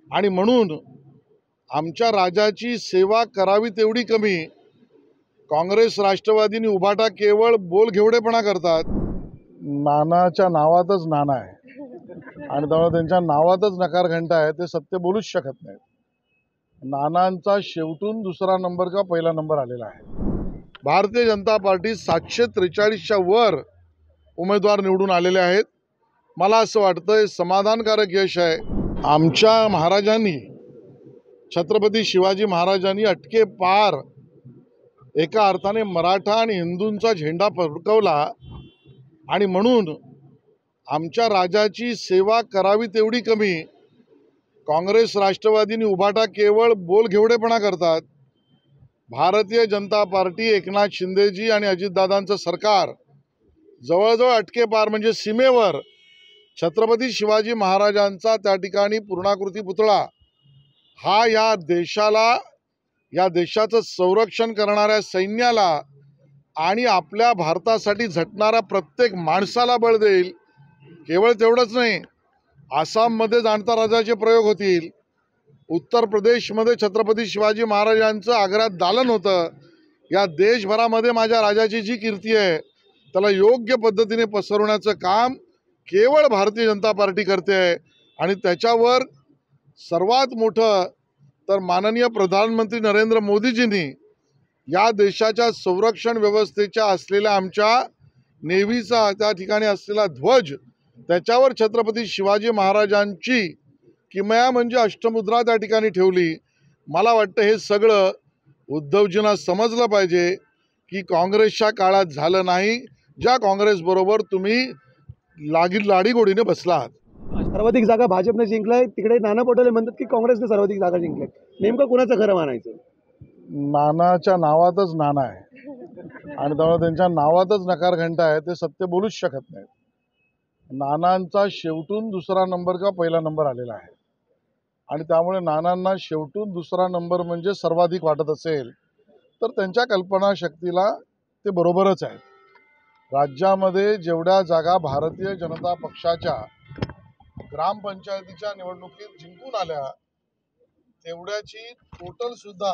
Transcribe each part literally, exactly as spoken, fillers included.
आणि म्हणून आमच्या राजाची सेवा करावी तेवढी कमी. काँग्रेस राष्ट्रवादीनी उभाटा केवळ बोल घेवडेपणा करतात. नानाच्या नावातच नाना आहे आणि त्यामुळे त्यांच्या नावातच नकार घंटा आहे. ते सत्य बोलूच शकत नाहीत. नानांचा शेवटून दुसरा नंबर का पहिला नंबर आलेला आहे. भारतीय जनता पार्टी सातशे त्रेचाळीसच्या वर उमेदवार निवडून आलेले आहेत. मला असं वाटतं समाधानकारक यश आहे. आमच्या महाराजांनी, छत्रपती शिवाजी महाराजांनी अटके पार एका अर्थाने मराठा आणि हिंदूंचा झेंडा फडकवला आणि म्हणून आमच्या राजाची सेवा करावी तेवढी कमी. काँग्रेस राष्ट्रवादीनी उभाटा केवळ बोल घेवडेपणा करतात. भारतीय जनता पार्टी, एकनाथ शिंदेजी आणि अजितदादांचं सरकार जवळजवळ अटके पार म्हणजे सीमेवर छत्रपती शिवाजी महाराजांचा त्या ठिकाणी पूर्णाकृती पुतळा हा या देशाला, या देशाचं संरक्षण करणाऱ्या सैन्याला आणि आपल्या भारतासाठी झटणाऱ्या प्रत्येक माणसाला बळ देईल. केवळ तेवढंच नाही, आसाममध्ये जाणता राजाचे प्रयोग होतील. उत्तर प्रदेशमध्ये छत्रपती शिवाजी महाराजांचं आग्र्यात दालन होतं. या देशभरामध्ये माझ्या राजाची जी कीर्ती आहे त्याला योग्य पद्धतीने पसरवण्याचं काम केवळ भारतीय जनता पार्टी करते आहे. आणि त्याच्यावर सर्वात मोठं तर माननीय प्रधानमंत्री नरेंद्र मोदीजींनी या देशाच्या संरक्षण व्यवस्थेच्या असलेल्या आमच्या नेव्हीचा त्या ठिकाणी असलेला ध्वज, त्याच्यावर छत्रपती शिवाजी महाराजांची किमया म्हणजे अष्टमुद्रा त्या ठिकाणी ठेवली. मला वाटतं हे सगळं उद्धवजींना समजलं पाहिजे की काँग्रेसच्या काळात झालं नाही, ज्या काँग्रेसबरोबर तुम्ही लागी लाडीगोडीने बसलात. सर्वाधिक जागा भाजपने जिंकलाय, तिकडे नाना पटोले म्हणतात की काँग्रेसने सर्वाधिक जागा जिंकल्या. नेमकं कुणाचं खरं मानायचं? नानाच्या नावातच नाना आहे आणि त्यामुळे त्यांच्या नावातच नकार घंटा आहे. ते सत्य बोलूच शकत नाहीत. नानांचा शेवटून दुसरा नंबर का पहिला नंबर आलेला आहे आणि त्यामुळे नानांना शेवटून दुसरा नंबर म्हणजे सर्वाधिक वाटत असेल तर त्यांच्या कल्पनाशक्तीला ते बरोबरच आहे. राज्यामध्ये जेवढ्या जागा भारतीय जनता पक्षाच्या ग्रामपंचायतीच्या निवडणुकीत जिंकून आल्या तेवढ्याची टोटल सुद्धा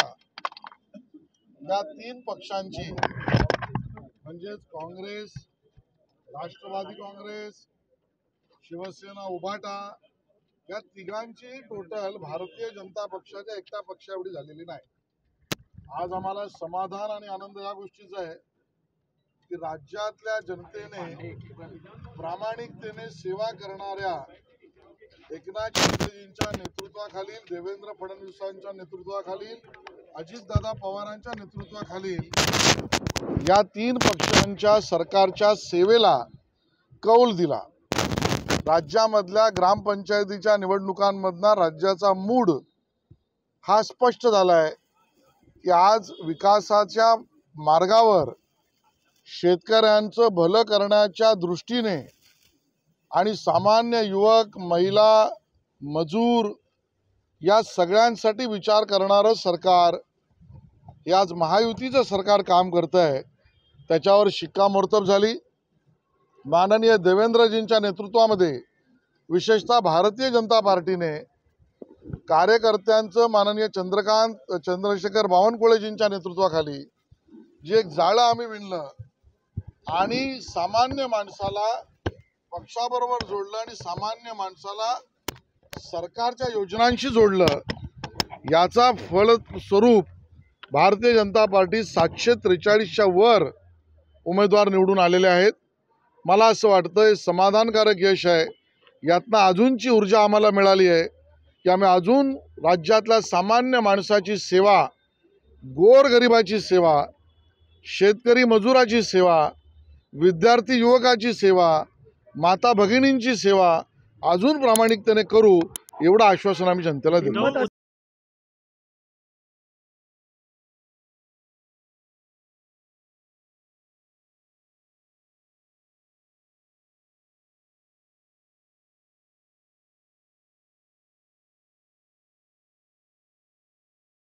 या तीन पक्षांची म्हणजेच काँग्रेस, राष्ट्रवादी काँग्रेस, शिवसेना, उभाटा या तिघांची टोटल भारतीय जनता पक्षाच्या एकटा पक्षा एवढी झालेली नाही. आज आम्हाला समाधान आणि आनंद या गोष्टीचा आहे की राज्यातल्या जनतेने प्रामाणिकतेने सेवा करणाऱ्या एकनाथ शिंदेजींच्या नेतृत्वाखालील, देवेंद्र फडणवीसांच्या नेतृत्वाखालील, अजितदादा पवारांच्या नेतृत्वाखालील या तीन पक्षांच्या सरकारच्या सेवेला कौल दिला. राज्यामधल्या ग्रामपंचायतीच्या निवडणुकांमधला राज्याचा मूड हा स्पष्ट झाला आहे की आज विकासाच्या मार्गावर शेतकऱ्यांचं भलं करण्याच्या दृष्टीने आणि सामान्य युवक, महिला, मजूर या सगळ्यांसाठी विचार करणारं सरकार हे आज महायुतीचं सरकार काम करतं आहे. त्याच्यावर शिक्कामोर्तब झाली. माननीय देवेंद्रजींच्या नेतृत्वामध्ये विशेषतः भारतीय जनता पार्टीने कार्यकर्त्यांचं माननीय चंद्रकांत चंद्रशेखर बावनकुळेजींच्या नेतृत्वाखाली जे एक जाळं आम्ही विणलं आणि सामान्य माणसाला पक्षाबरोबर जोडलं आणि सामान्य माणसाला सरकारच्या योजनांशी जोडलं, याचा फलस्वरूप भारतीय जनता पार्टी सातशे त्रेचाळीसच्या वर उमेदवार निवडून आलेले आहेत. मला असं वाटतं समाधानकारक यश आहे. यातनं अजूनची ऊर्जा आम्हाला मिळाली आहे की आम्ही अजून राज्यातल्या सामान्य माणसाची सेवा, गोरगरिबाची सेवा, शेतकरी मजुराची सेवा, विद्यार्थी युवकाची सेवा, माता भगिनींची सेवा अजून प्रामाणिकतेने करू एवढं आश्वासन आम्ही जनतेला देतो.